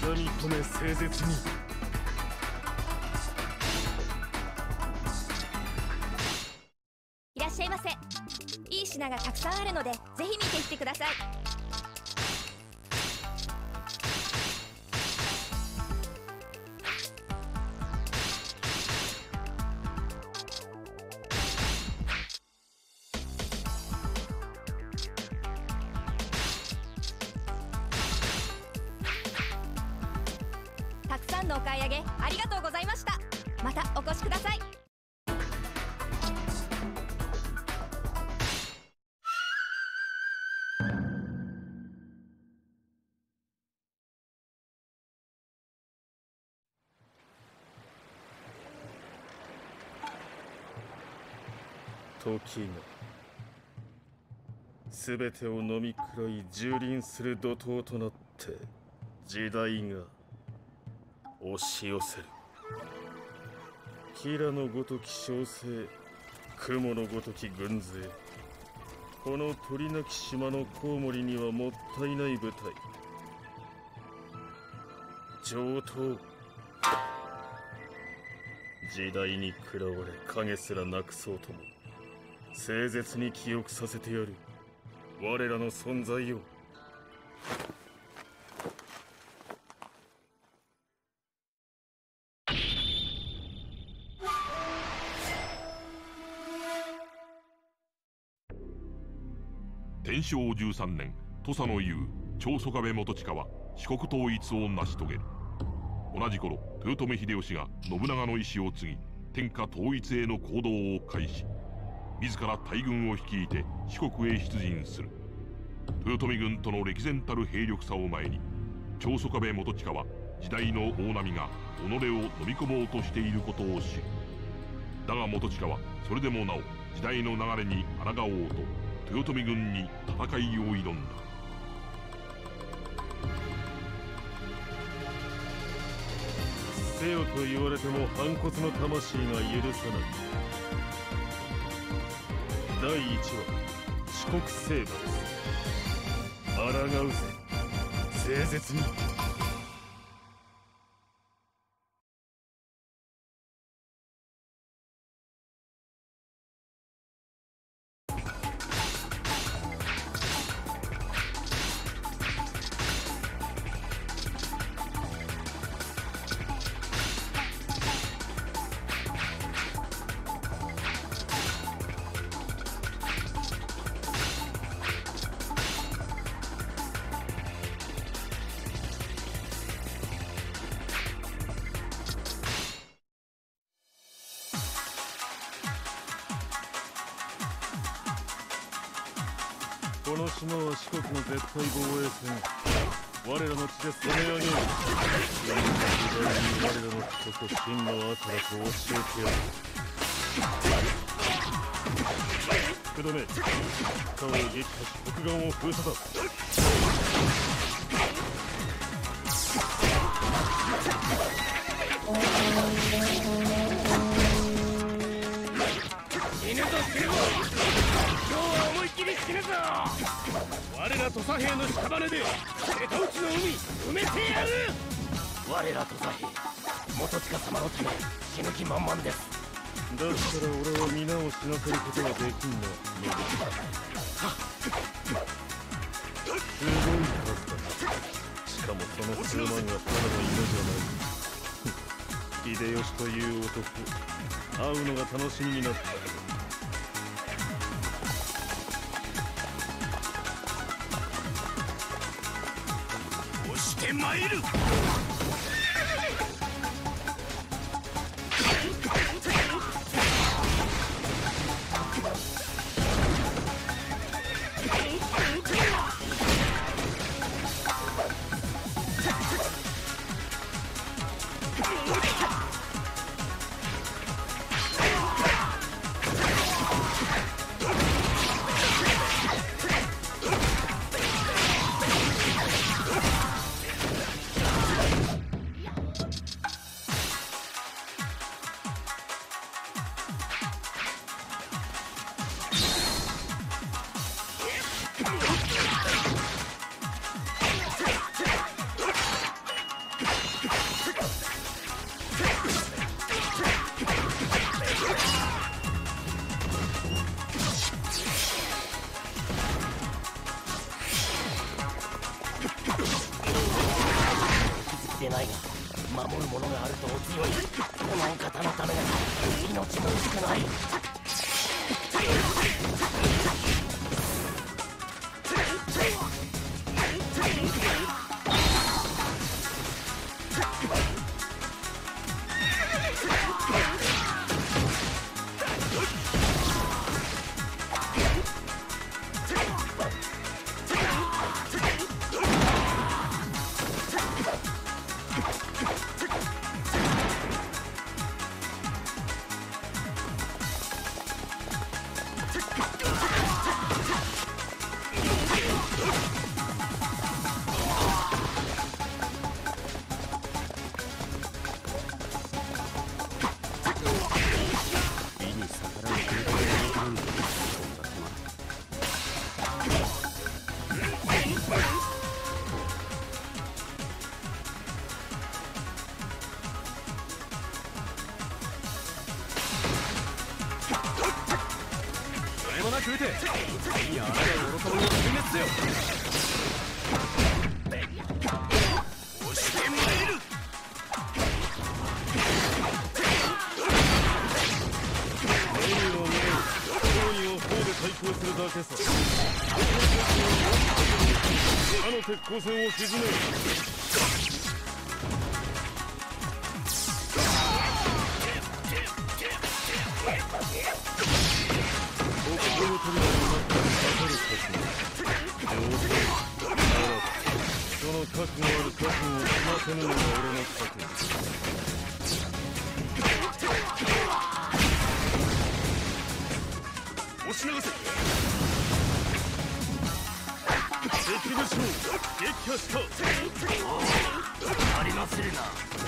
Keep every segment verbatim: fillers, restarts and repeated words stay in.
み込め誠実に。 いらっしゃいませ。いい品がたくさんあるのでぜひ見ていってください。たくさんのお買い上げありがとうございました。またお越しください。 時が全てを飲み食らい蹂躙する怒涛となって時代が押し寄せる。キラのごとき小生、雲のごとき軍勢、この鳥なき島のコウモリにはもったいない部隊。上等。時代に喰らわれ影すらなくそうとも誠実に記憶させてやる我らの存在を。 天正じゅうさんねん、土佐の雄長宗我部元親は四国統一を成し遂げる。同じ頃豊臣秀吉が信長の意志を継ぎ天下統一への行動を開始。自ら大軍を率いて四国へ出陣する。豊臣軍との歴然たる兵力差を前に長宗我部元親は時代の大波が己を飲み込もうとしていることを知る。だが元親はそれでもなお時代の流れに抗おうと豊臣軍に戦いを挑んだ。 捨てよと言われても反骨の魂が許さない。だいいちわ四国征伐。抗うぜ誠実に。この島は四国の絶対防衛戦。我らの地で攻め上げる。今の時代に我らの地こそ真の悪だと教えてやる。福留、北を撃破し北岸を封鎖だ。 死ぬぞ死ぬぞ、今日は思いっきり死ぬぞ。我ら土佐兵の屍で瀬戸内の海埋めてやる。我ら土佐兵元親様のため死ぬ気満々です。 だったら俺は皆を死なせることができんな。すごい数だ。しかもその数万がただの犬じゃない。秀吉という男、会うのが楽しみになった。 押してまいる。 るものがあるとお強い。このお方のためなら命も惜しくない。 食うていやあらが喜びを殲滅せよ。 押してまいる。 メニューを見れる商人を砲で対抗するだけさ。他の鉄鋼船を沈める。この扉を待ってかかる時に上手にならばその覚悟ある覚悟を済ませぬのが俺の覚悟。 押し流せ。 敵武将撃破した。 ありまするな。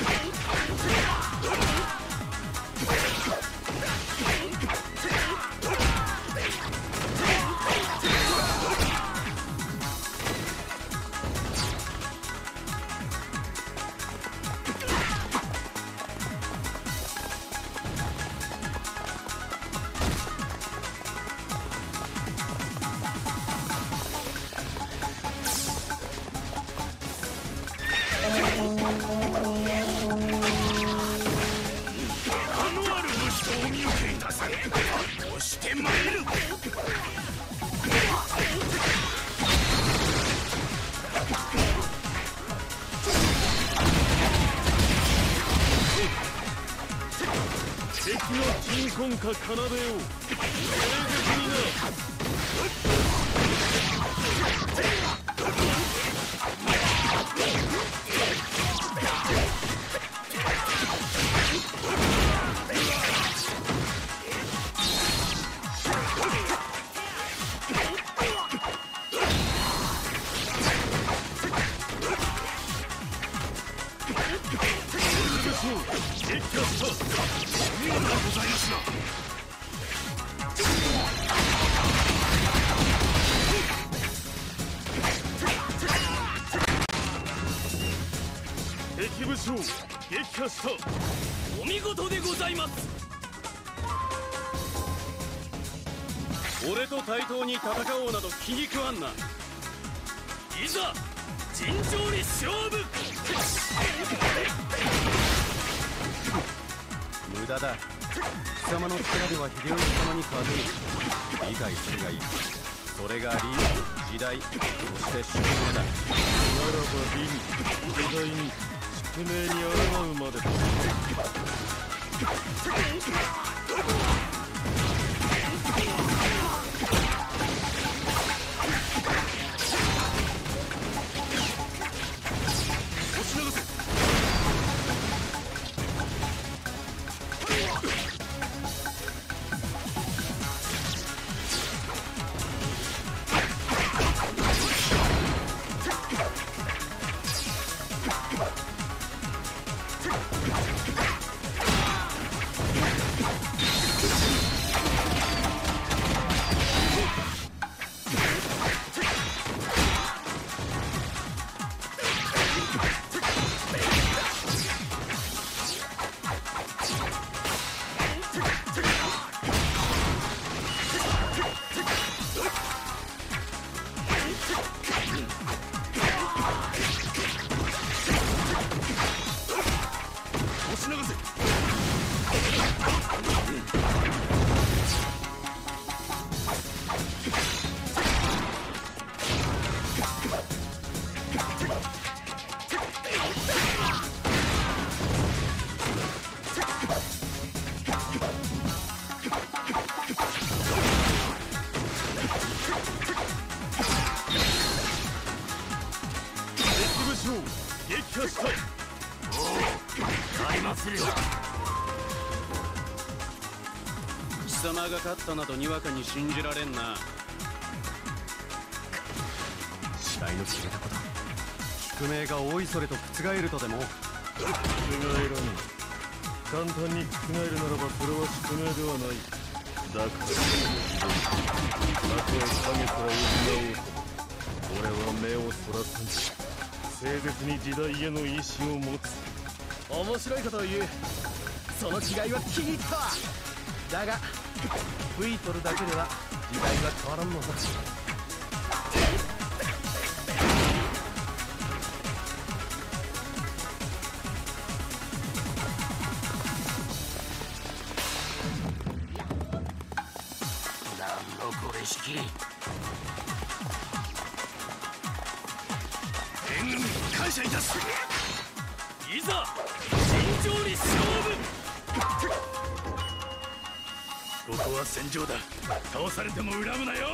敵の鎮魂歌奏でよう。迎撃にな。敵武将撃破した。 お見事でございます。 俺と対等に戦おうなど気に食わんな。 いざ尋常に勝負。 無駄だ。貴様の力では秀吉様に勝てる。理解するがいい。それが理時代そして宿命だ。 ならば理に時代に宿命に抗うまでだ。 押し流せ。 するよ。 貴様が勝ったなどにわかに信じられんな。試合の決めたこと宿命が大いそれと覆るとでも。 覆らぬ。簡単に覆るならばそれは宿命ではない。だからたとえ影から失おうと俺は目をそらさず誠実に時代への意志を持つ。 面白いことを言う。その違いは気に入ったわ。だが吹いとるだけでは時代は変わらんのだ。何のこれしき。援軍感謝いたす。いざ尋常に勝負。ここは戦場だ。倒されても恨むなよ。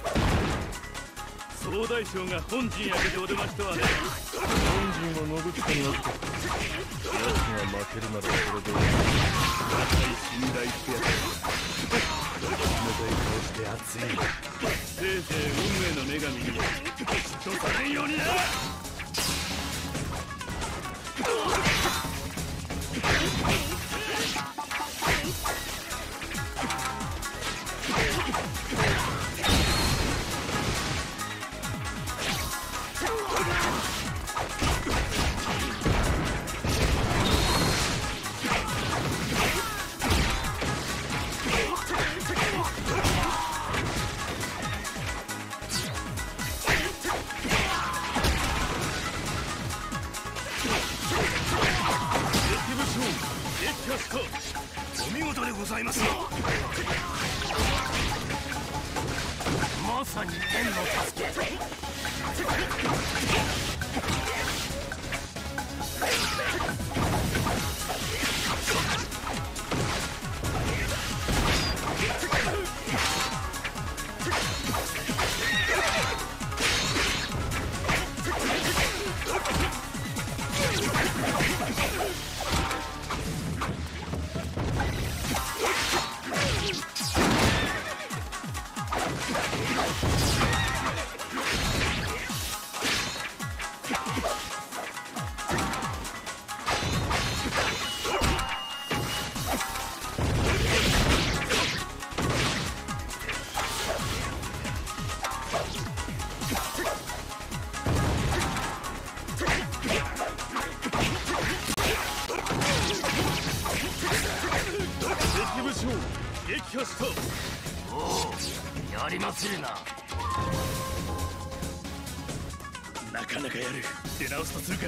総大将が本陣やけでお出ましとはね。 本陣は信近にあって奴が負けるならそれで若い信頼ってやつ。冷たい顔して熱い。せいぜい運命の女神に嫉妬されんようにな。お見事でございますよ。まさに天の助け。撃破した。おお、やりまするな。なかなかやる。出直すとするか。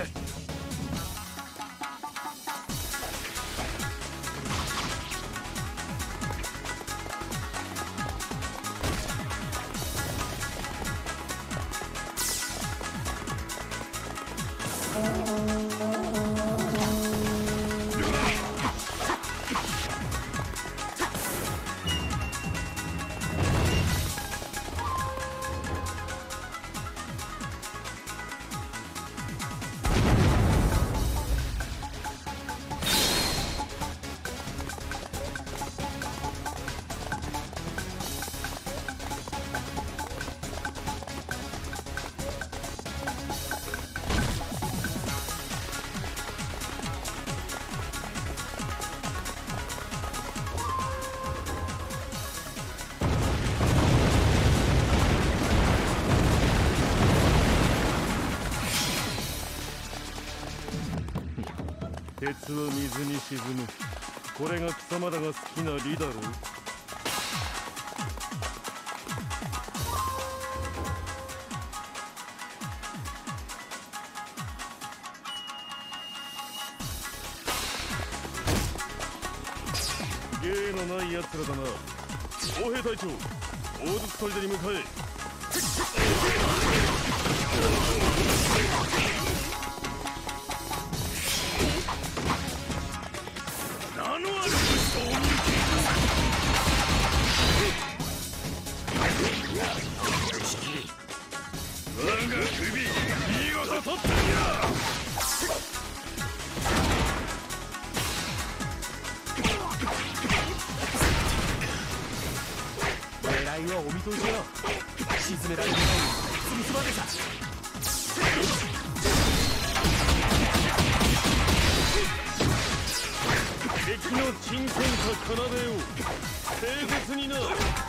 鉄は水に沈む。これが貴様らが好きな理だろう。芸のない奴らだな。砲兵隊長、大筒砦に向かえ。 我が首見事取ったんや。 狙いはお見通しよ。沈められる前に進むすまでさ。敵の鎮魂か奏でよう。誠実にな。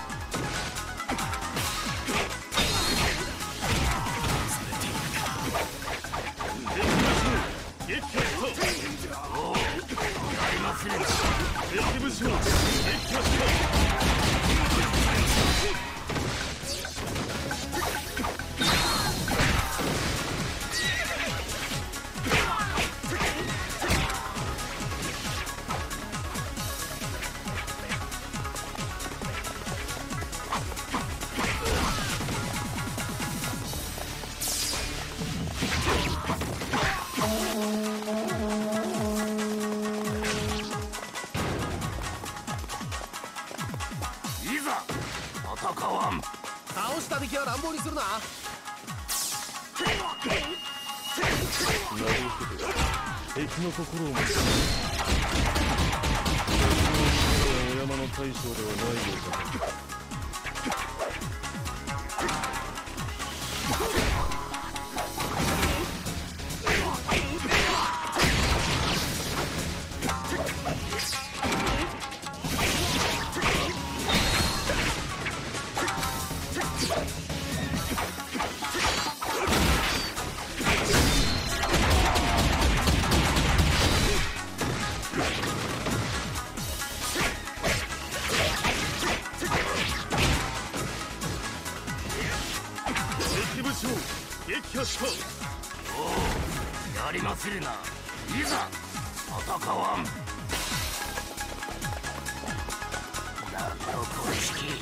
撃破した。おお、やりますね。敵武将撃破した。 倒した敵は乱暴にするな。 なるほど、敵の心を持つ。お山の大将ではないようだ。撃破した。おお、やりまするな。いざ戦わん。なんと公式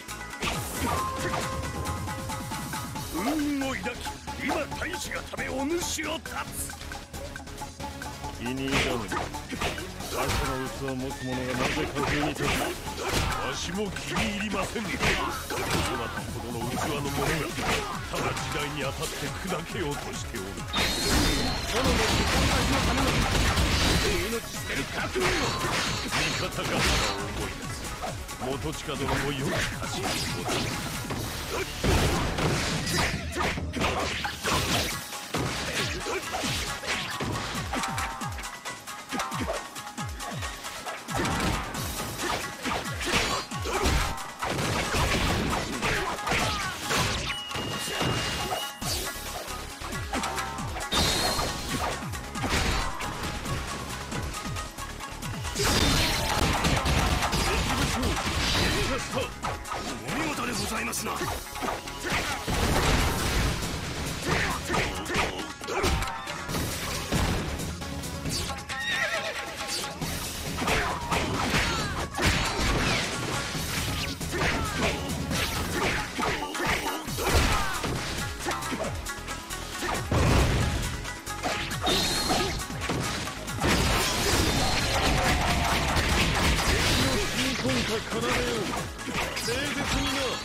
運を抱き、今大使がためお主を立つ。気に入らぬ。わしの器を持つ者がなぜ風に立つ。わしも気に入りません。そなたほどの器の者がただ時代に当たって砕けようとしておる。その後のための命捨てる覚悟。味方が腹を思い出す。元親殿も良き家臣にござる。お見事でございますな。今回奏でよう。誠実にな。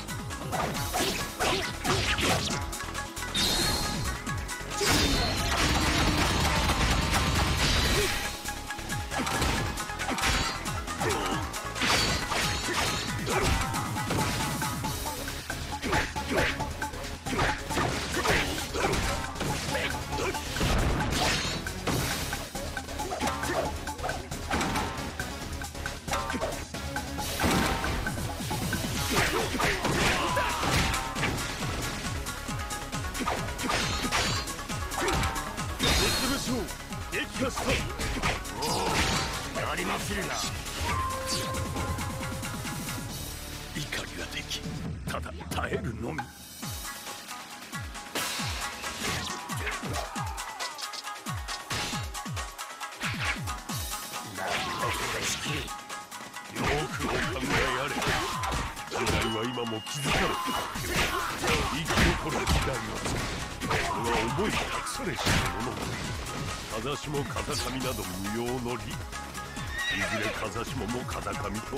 撃破した。おお、やりまするな。怒りができ、ただ耐えるのみ。よくお考えあれ。時代は今も気づかれている。生き残る時代はそれは思い隠されし者。風下風上など無用の理。いずれ風下も風上となろう。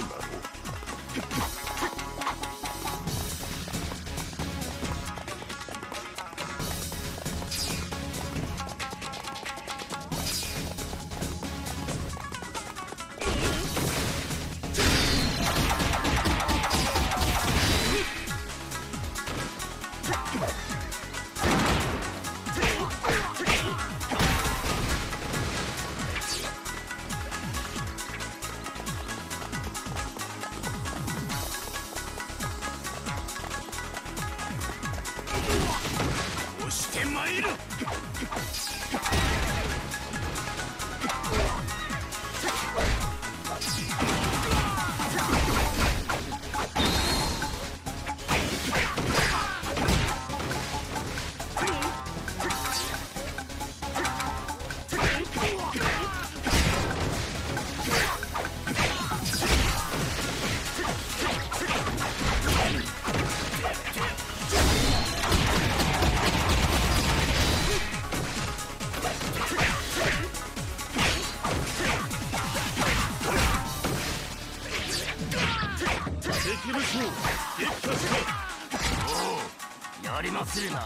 してまいる。 敵武将撃破した。 おお、やりまするな。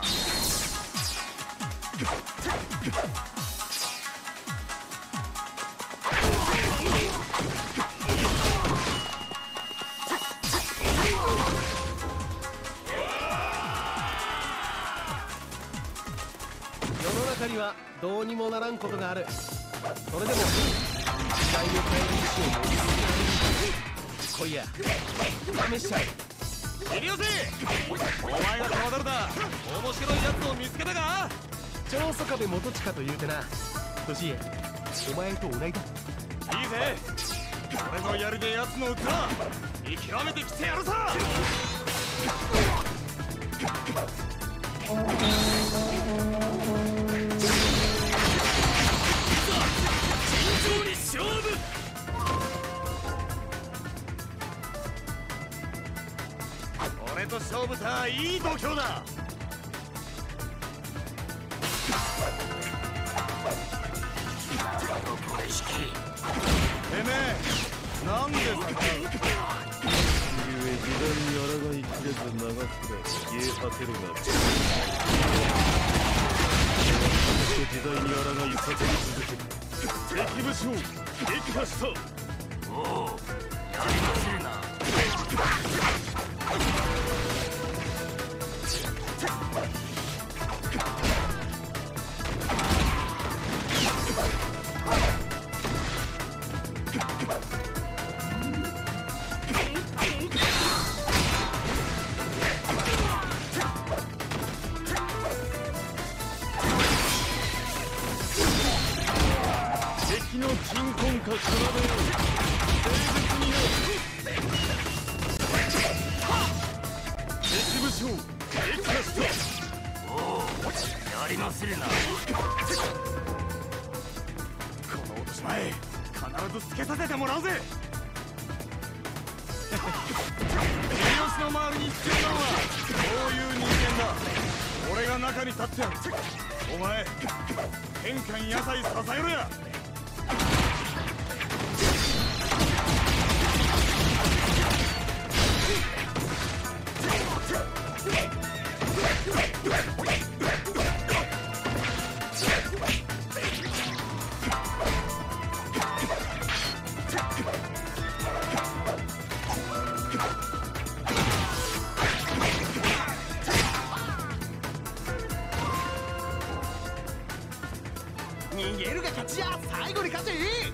世の中にはどうにもならんことがある。それでも時代を変える意志を持ち続けられる。来いや、試しちゃえ。 秀吉、お前が変わるだ。面白いやつを見つけたか。 長宗我部元親というてな。年家、お前と同いだ。いいぜ。 俺の槍で奴の歌見極めてきてやるさ。尋常に勝負。俺と勝負たいい度胸だ。これ式。てめえなんで逆らう。 ゆえ時代に抗いきれず長くれ消え果てるが、時代に抗い叫び続ける。敵武将撃破した。 おお、やりまするな。 敵の鎮魂か奏でよ。生物になる。敵武将撃破した。 おお、やりまするな。この落とし前必ずつけさせてもらうぜ。秀吉の周りに必要なのはこういう人間だ。俺が中に立ってやる。お前天下に野菜支えろや。 逃げるが勝ちや。最後に勝ち。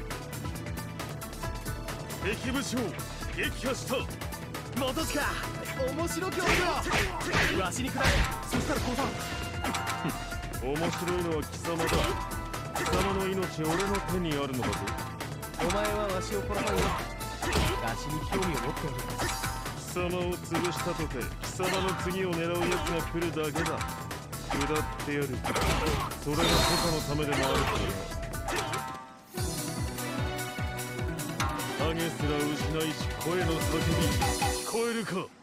敵武将撃破した。 元親、面白き男よ。わしにくらえ。そしたら降参。 面白いのは貴様だ。貴様の命俺の手にあるのだぞ。 お前はわしを殺さんよ。わしに興味を持っておる。 貴様を潰したとて貴様の次を狙う奴が来るだけだ。下ってやる。それが土佐のためでもあるからな。影すら失いし声の叫び聞こえるか。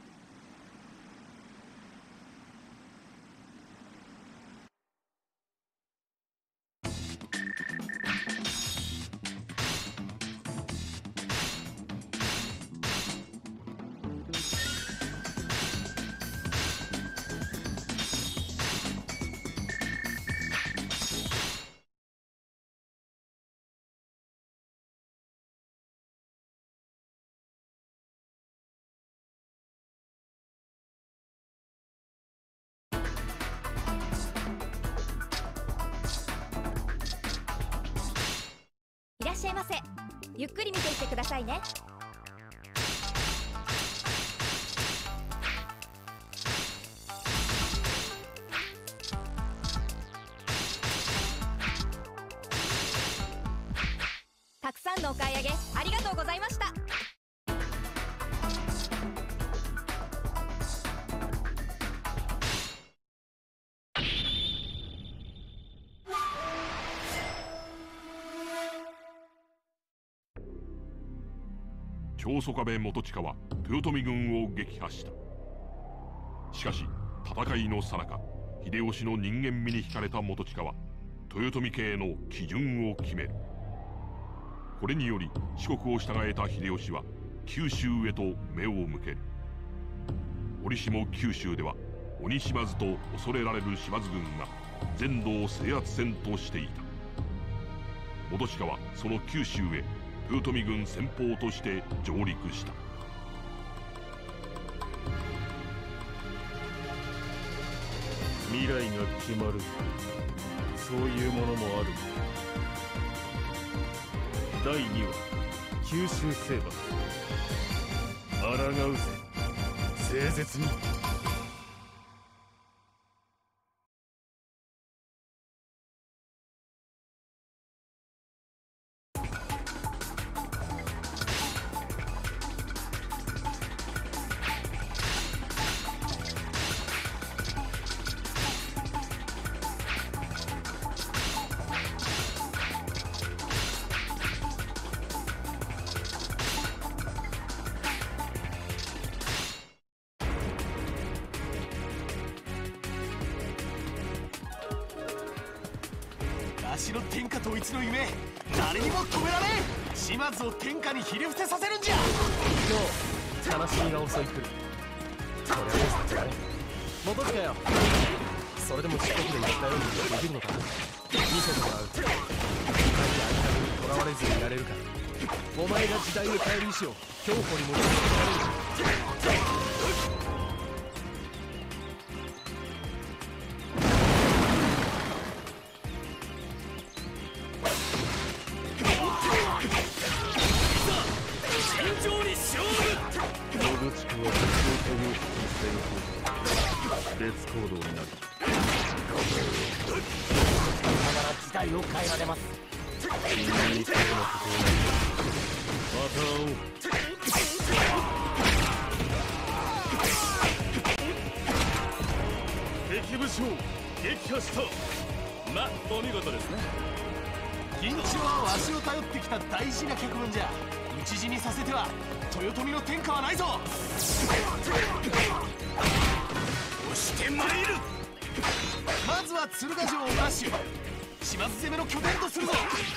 いらっしゃいませ。ゆっくり見ていってくださいね。 のお買い上げありがとうございました。 長宗我部元親は豊臣軍を撃破した。しかし戦いの最中、秀吉の人間味に惹かれた元親は豊臣家への基準を決める。これにより四国を従えた秀吉は九州へと目を向ける。折しも九州では鬼島津と恐れられる島津軍が全土を制圧せんとしていた。元親はその九州へ豊臣軍先鋒として上陸した。 未来が決まる、そういうものもある。だいにわ九州征伐、抗うぜ誠実に。 わしの天下統一の夢、誰にも止められん。島津を天下にひれ伏せさせるんじゃ。今日悲しみが襲い来る。これはもう避けられん。元親よ、それでも四国で言ったようにできるのか。見せてもらう。深い間にとらわれずにいられるか。お前が時代を変える意志を強固に持ち続けられるか。 別行動になる。 時代を変えられます。 君にこうなことをまた会おう。敵武将撃破した。 ま、お見事ですね。 緊張はわしを頼ってきた大事な局面じゃ。討ち死にさせては豊臣の天下はないぞ。押してまいる。まずは鶴ヶ城を奪取、島津攻めの拠点とするぞ。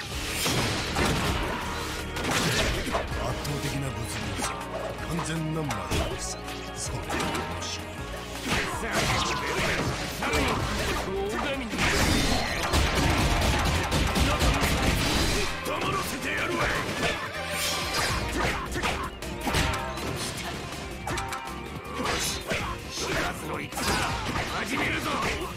圧倒的な物量差、完全なマッチです。それが面白い。 大神に黙らせてやるわい。 島津の戦始めるぞ。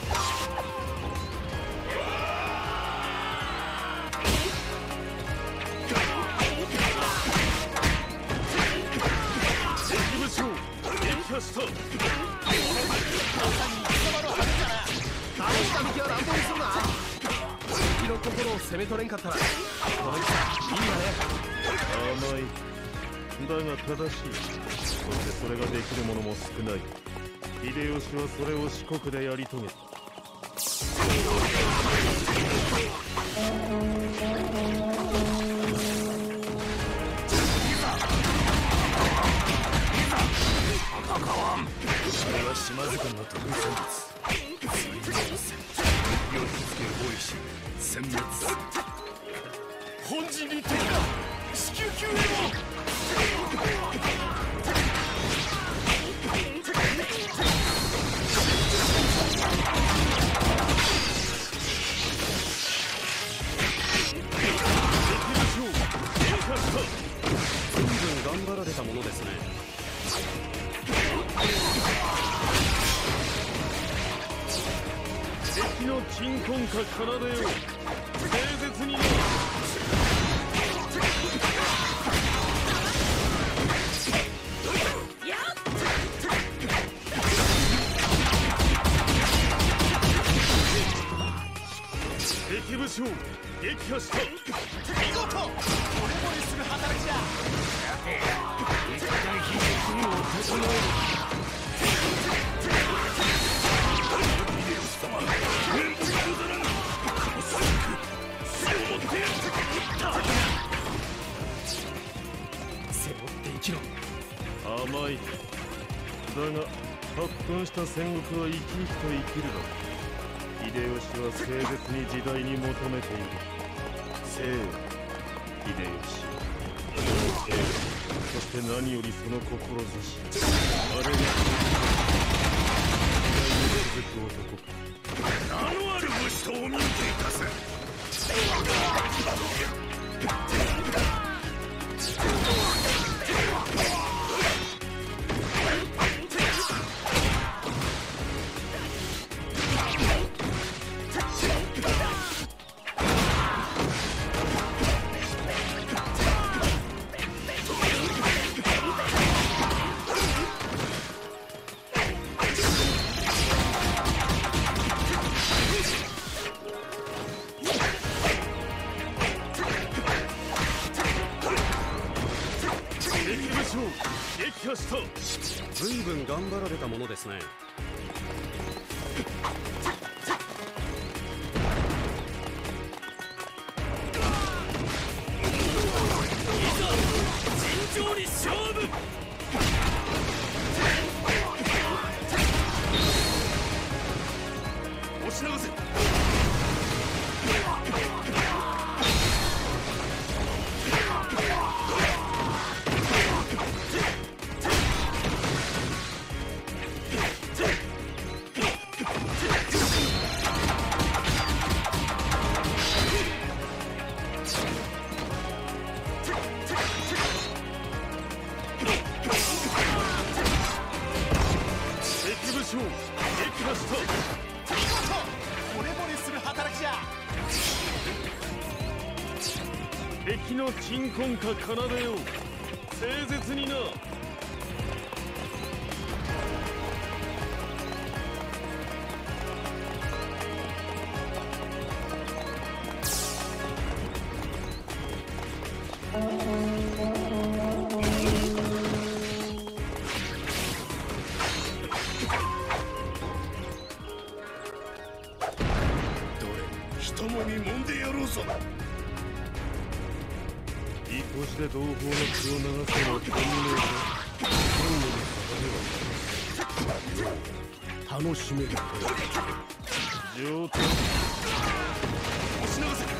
敵武将撃破した。 倒した敵は乱暴にするな。敵の心を攻め取れんかったらこの戦いいんだね。 甘い。だが正しい。そしてそれができる者も少ない。秀吉はそれを四国でやり遂げた。 あれは島津軍の特異生物。追撃戦、敵を引きつけ包囲し殲滅する。 本陣に敵が至急救援を。 随分頑張られたものですね。 敵の鎮魂歌奏でよう。誠実にな。敵武将撃破した。 見事、これも働きだ。 一回悲劇にを整える。秀吉様、面目ござらぬ。この最悪背を持っていった背負って生きろ。 甘い。だが発奮した戦国は生き生きと生きるだろう。秀吉は誠実に時代に求めている。生秀吉、そして何よりその志、あれが時代に続く男。 名のある武士とお見受けいたす。 随分頑張られたものですね。 尋常に勝負。押し流せ。 敵の鎮魂歌奏でよう。誠実にな。 どれ一もみもんでやろうぞ。 いい年で同胞の血を流すのは本物か。本物の楽しめる。上等。 押し流せ。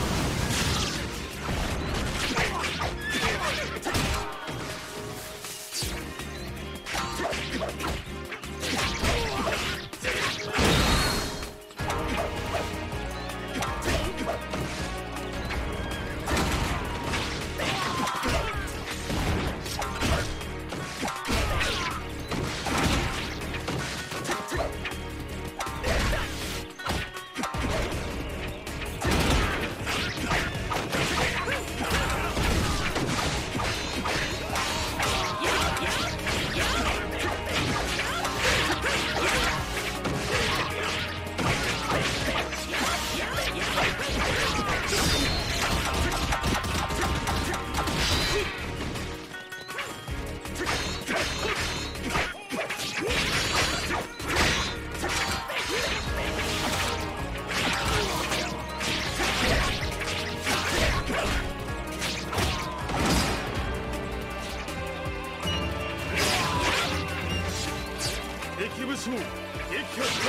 敵武将撃破した。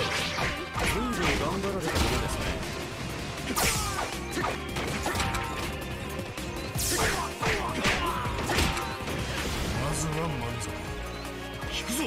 随分頑張られたものですね。 まずは満足。引くぞ。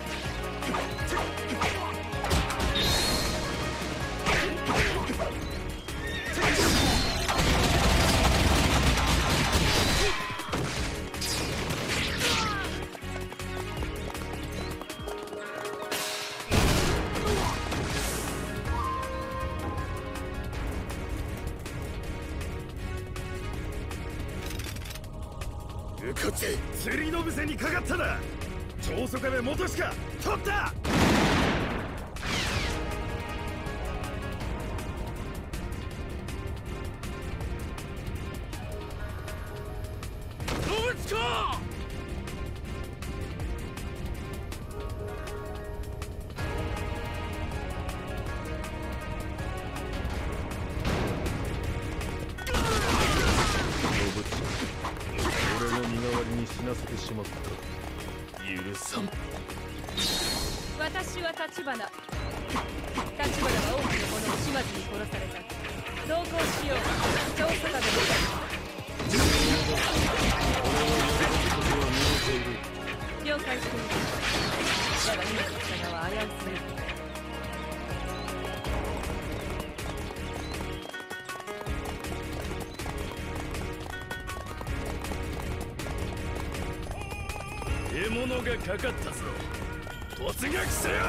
こっち釣りの伏せにかかったな。長宗我部元親取った。 まった許さん。 私は立花。立花は多くの者を島津に殺された。同行しよう。長宗我部の了解している。だが今の戦は危うすぎる。 獲物がかかったぞ。突撃せよ。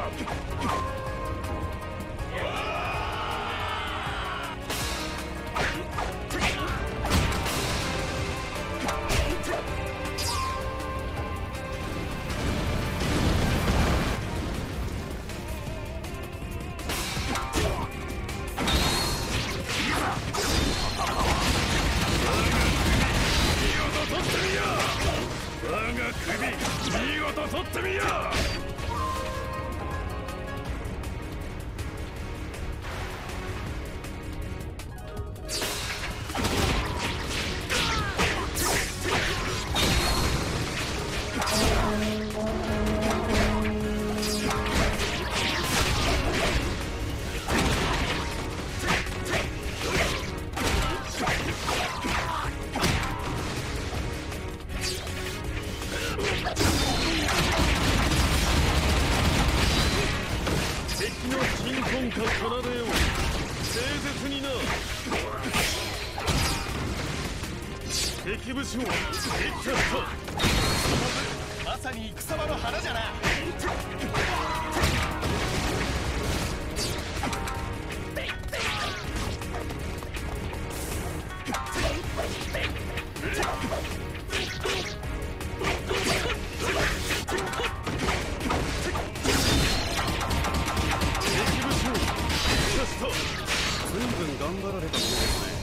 敵武将まさに戦場の花じゃな。 随分頑張られたものですね。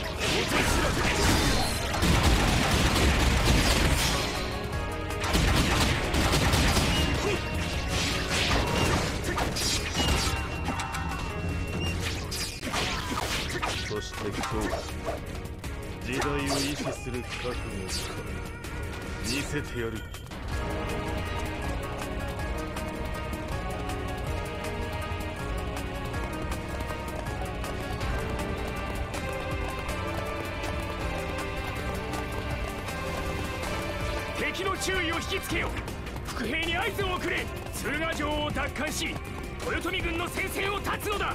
そして今日時代を意志する覚悟を見せてやる。 敵の注意を引きつけよ。伏兵に合図を送れ。鶴ヶ城を奪還し豊臣軍の戦線を断つのだ。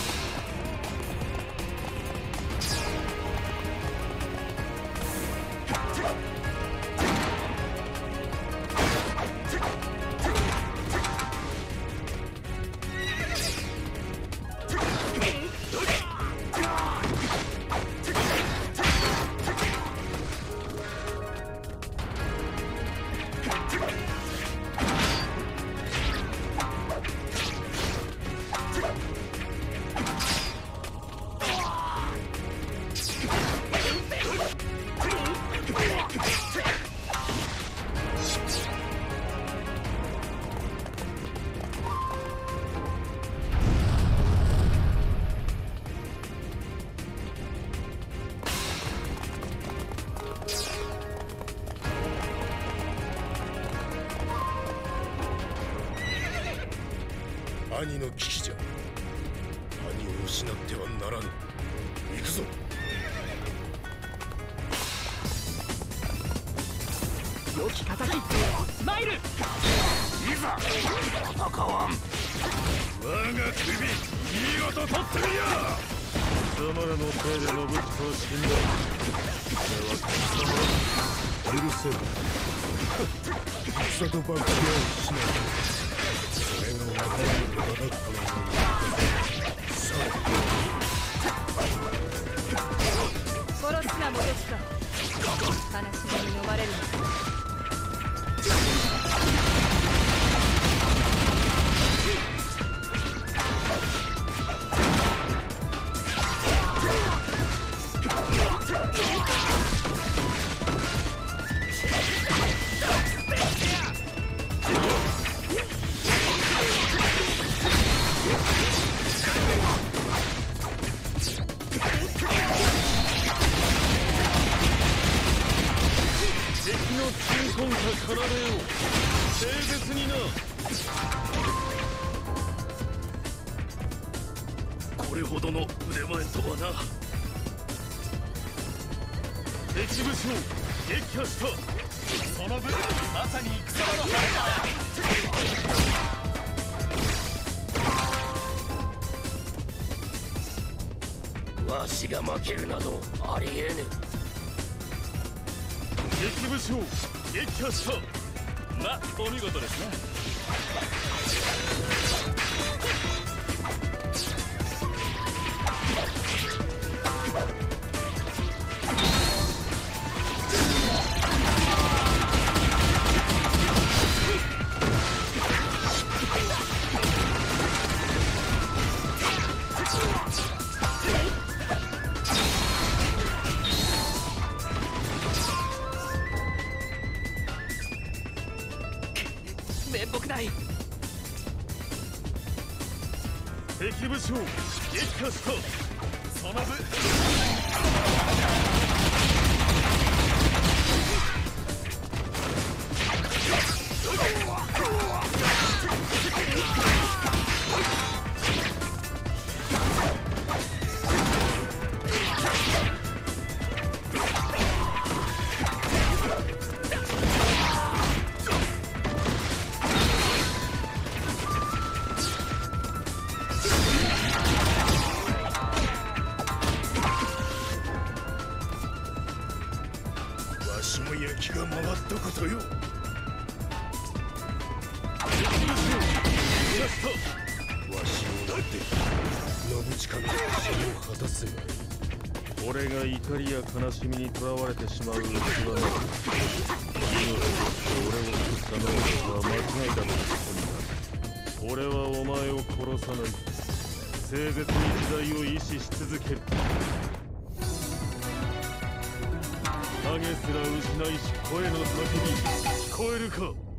兄の危機じゃ。兄を失ってはならぬ。行くぞ。 良き敵スマイル。いざ戦わん。我が首見事取ってみや。 貴様らの手で登った死んだ。俺は貴様ら許せぬ。戦と爆破をしない。それが分からぬことだったのに。さ殺すなもどきか。悲しみに飲まれるの。 れほどの腕前とはな。 敵武将撃破した。 その分まさに戦場の晴れだ。わしが負けるなどありえぬ。 敵武将撃破した。 ま、お見事ですね。面目ない。 敵武将撃破した。 その分わしも焼きが回ったことよ。わしを追って信近の復讐を果たせばいい。 俺が怒りや悲しみにとらわれてしまう器なの。命として俺を救った能力は間違いだと思う。俺はお前を殺さない。清絶に時代を維持し続ける。影すら失いし声の叫び聞こえるか。